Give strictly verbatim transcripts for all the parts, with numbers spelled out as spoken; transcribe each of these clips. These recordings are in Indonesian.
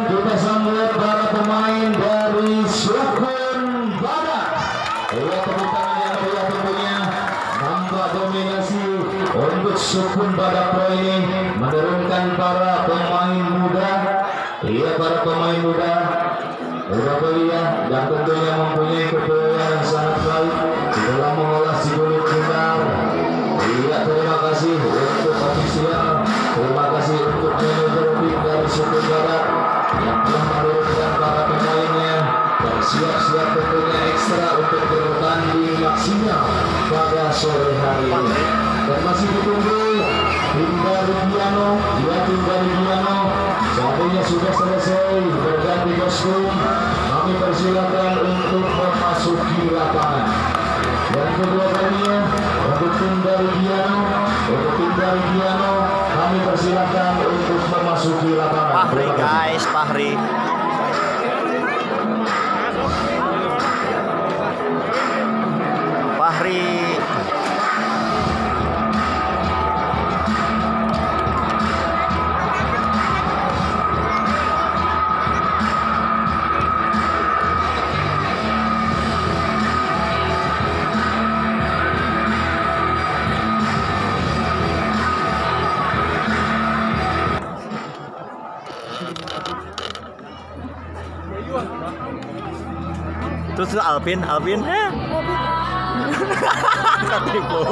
kita sambut para pemain dari Sukun Badak. Ya, tepuk tangan yang meriah tentunya. Nampak dominasi untuk Sukun Badak Pro ini menurunkan para pemain muda. Iya, para pemain muda muda belia dan tentunya mempunyai kepelatihan yang sangat baik di dalam mengolah si kulit tunggal. Iya, terima kasih untuk ofisial, terima kasih untuk manajer tim dari Sukun Badak yang telah menurunkan para pemainnya dan siap-siap tentunya ekstra untuk bertanding maksimal pada sore hari ini. Dan masih ditunggu tim dari Giano, ya tim dari Giano seandainya sudah selesai berganti kostum, kami persilakan untuk memasuki lapangan. Dan kedua kalinya untuk tim dari Giano, untuk tim dari Giano kami persilakan untuk memasuki lapangan. Fahri guys, Fahri. Fahri. Terus Alvin, Alvin, eh, ketipu.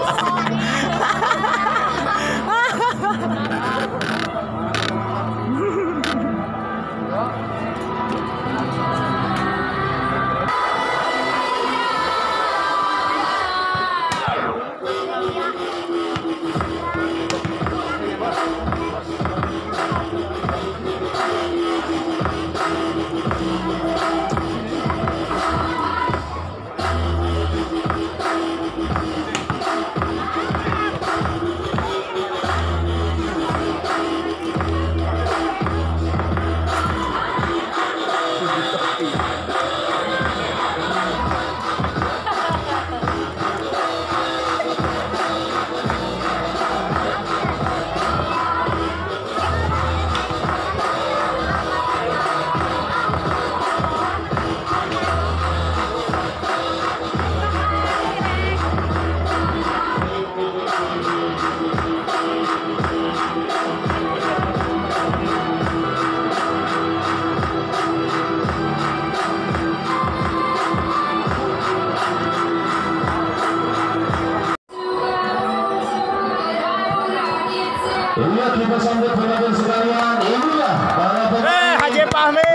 Iya, kita sambut teman-teman sekalian. Inilah para pemain. Eh, Haji Fahmi.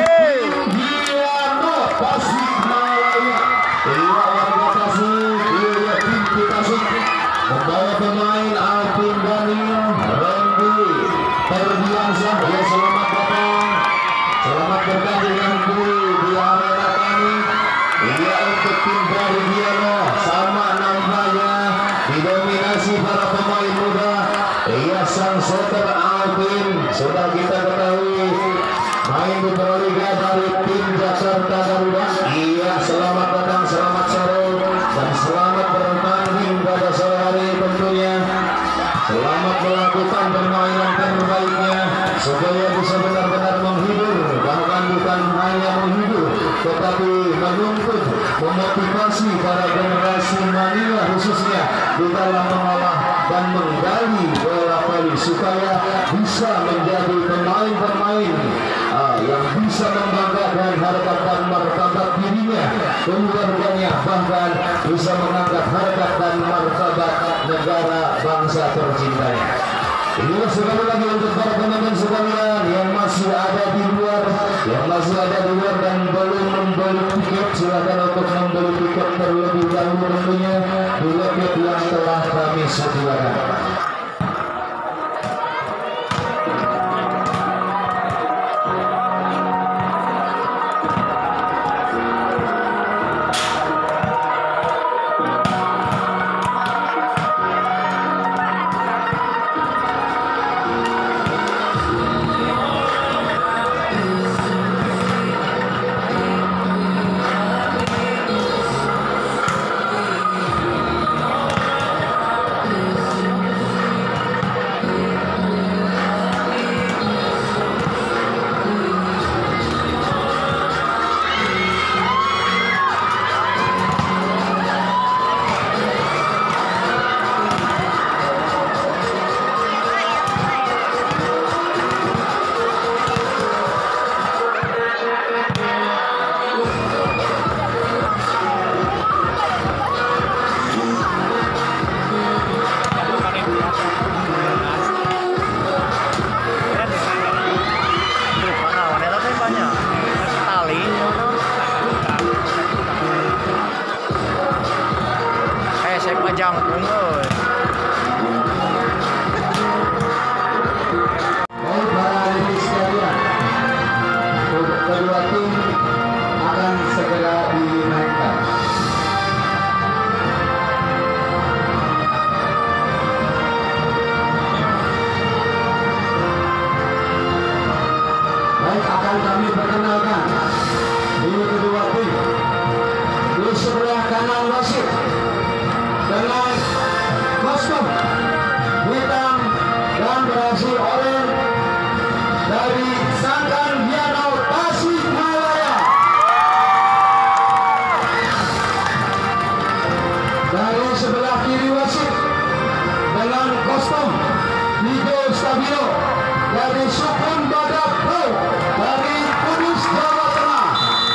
Giano Tasikmalaya. Iya, warga Tasik. Iya, tim kita sini. Membawa pemain Alvin Daniel, Randy Terbiasa. Ya, selamat datang. Selamat bertanding nanti di arena kami. Iya, untuk tim dari Giano sama nampaknya didominasi para pemain muda. Iya, sang setter Alvin sudah kita ketahui main di Proliga dari tim Jakarta Garuda. Iya, selamat datang, selamat sore dan selamat bertanding pada sore hari tentunya. Selamat melakukan permainan terbaiknya supaya bisa benar-benar menghibur, bahkan bukan hanya menghibur tetapi menuntut, memotivasi para generasi mania khususnya di dalam mengolah dan menggali bola voli supaya bisa menjadi pemain-pemain uh, yang bisa membanggakan harkat dan martabat dirinya, keluarganya, bahkan bisa mengangkat harkat dan martabat negara bangsa tercintanya. Inilah sekali lagi untuk para teman-teman sekalian yang masih ada di luar, yang masih ada di luar dan belum membeli tiket, silakan untuk membeli tiket terlebih dahulu tentunya di loket yang telah kami sediakan. dari Sukun Badak Pro dari Kudus, Jawa Tengah.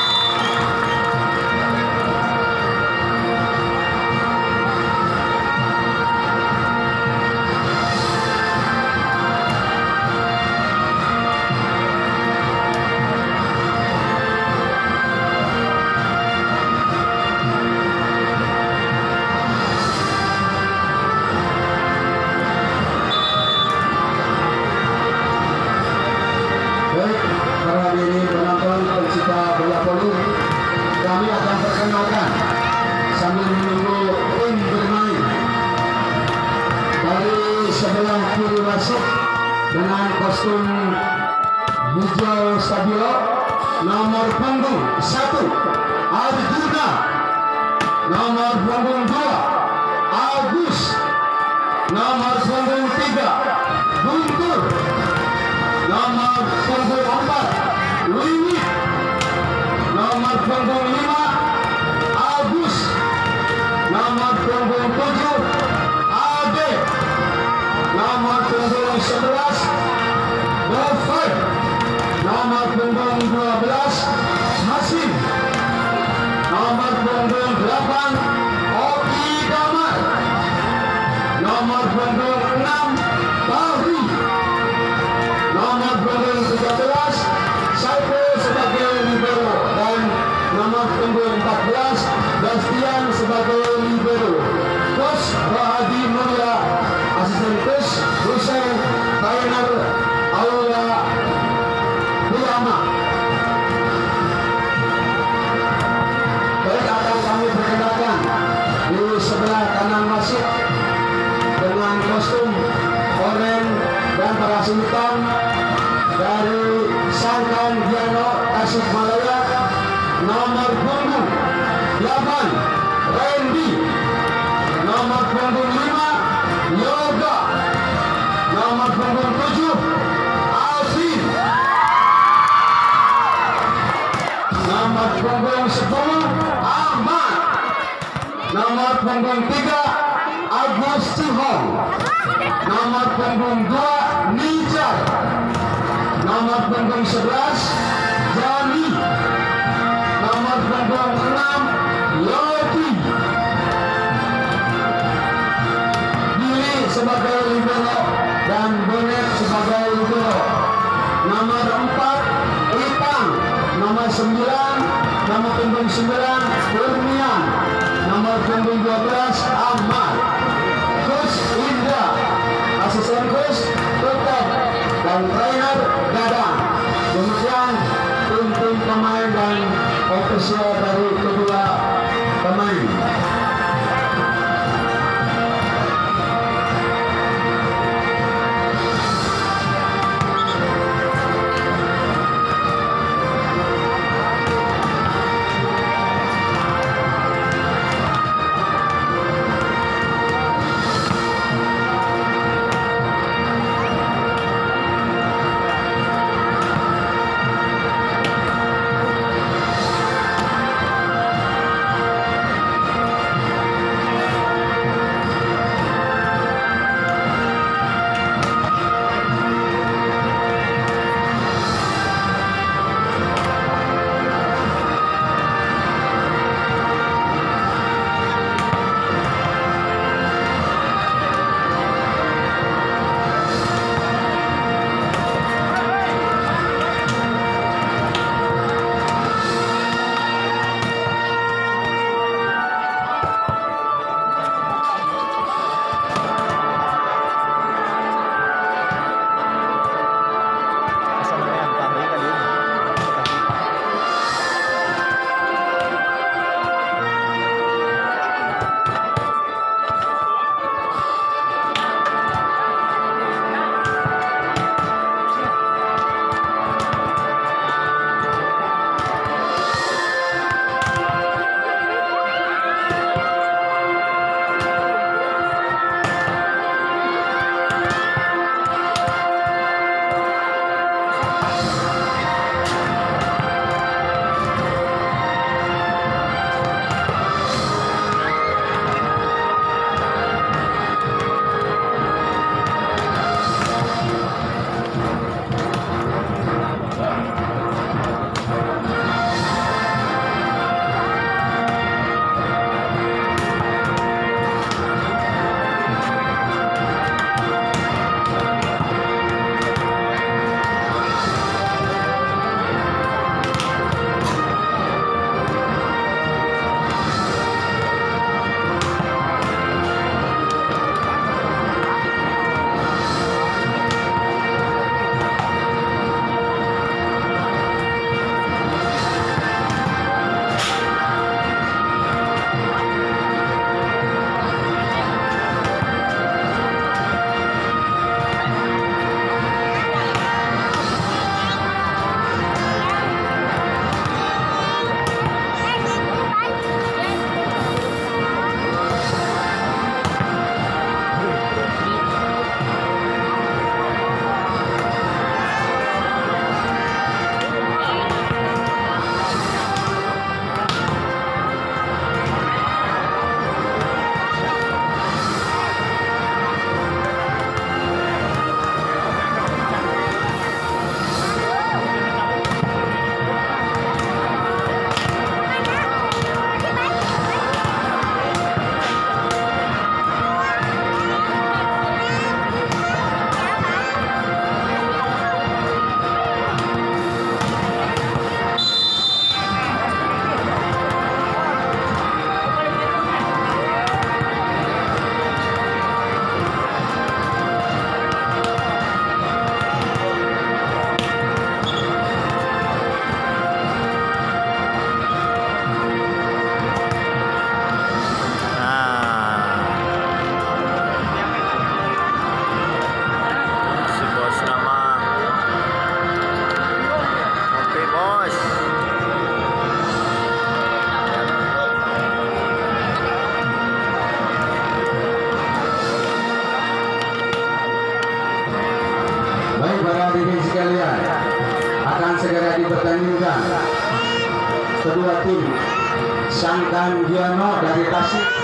Baik, para hadirin penonton pecinta bola voli, kami akan perkenalkan sambil menunggu tim bermain. Dari sebelah kiri wasit dengan kostum hijau stabilo, nomor punggung satu Arjuna, nomor punggung dua Agus, nomor punggung tiga Guntur, nomor punggung empat Wiwi, nomor punggung lima Agus, nomor punggung tujuh Ade, nomor punggung sebelas Gofar, nomor punggung dua belas Hasim, nomor punggung delapan Oki Damar, nomor punggung enam Bahri, nomor punggung tiga belas Saiful sebagai libero, dan nomor punggung empat belas Bastian sebagai libero. Coach Bahadi Mulia, asisten coach Hussein, trainer Aula Ulama. Baik, akan kami perkenalkan di sebelah kanan wasit dengan kostum oranye dan parasi hitam dari Sangkan Giano Tasikmalaya, nomor punggung delapan Randy, nomor punggung lima Yoga, nomor punggung tujuh Alvin, nomor punggung sepuluh Ahmad, nomor punggung tiga Agus Cihong, nomor punggung dua Nijar, nomor punggung sebelas Jani, nomor punggung enam Yoti, Billy sebagai libero dan Bonet sebagai libero. Nomor empat Itang, nomor sembilan nomor punggung sembilan Kurnian, nomor punggung dua belas Ahmad. Coach Indra, asisten coach Tutup, dan trainer Gadang. Demikian tim-tim pemain dan ofisial dari kedua pemain. dipertandingkan kedua tim Sangkan Giano dari Tasik